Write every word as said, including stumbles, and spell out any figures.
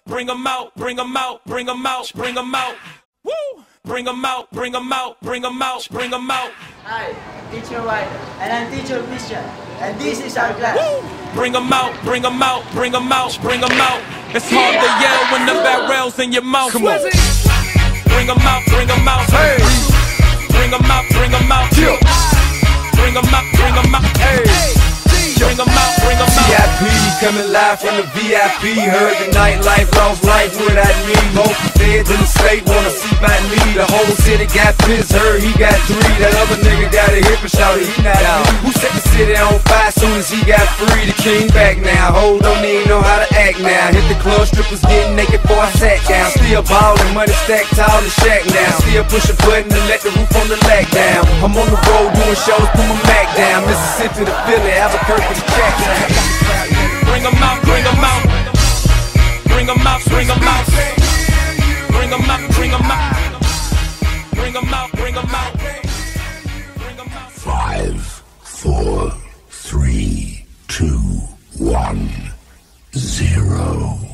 bring them out, bring them out, bring them out, bring them out. Woo! Bring them out, bring them out, bring them out, bring them out. Hi, Teacher White, and I'm Teacher Christian, and this is our class. Woo! Bring them out, bring them out, bring them out, bring them out. It's hard to yell when the barrel's in your mouth. Come on. Bring them out, bring them out. Hey. Bring them out, bring them out. Yeah. Bring them out, bring them out. Hey. Bring them out, bring them out. V I P coming live from the V I P. Heard the nightlife, lost life without me. Most feds in the state wanna see by me. The whole city got pissed, heard he got three. That other nigga got a hip and shouted he not out. Who set the city on fire soon as he got free? The king back now, hold don't even know how to act now. Hit the club, strippers getting naked before I sat down. Still ballin', money stacked tall in shack now. Still push a button to let the roof on the lag down. I'm on the road doing shows, put my Mac down. Mississippi to Philly, Albuquerque to Jackson. Bring them out, bring them out. Bring them out, bring them out. Bring them out, bring them out. Bring them out, bring them out. Bring them out. Five, four, three, two, one, zero.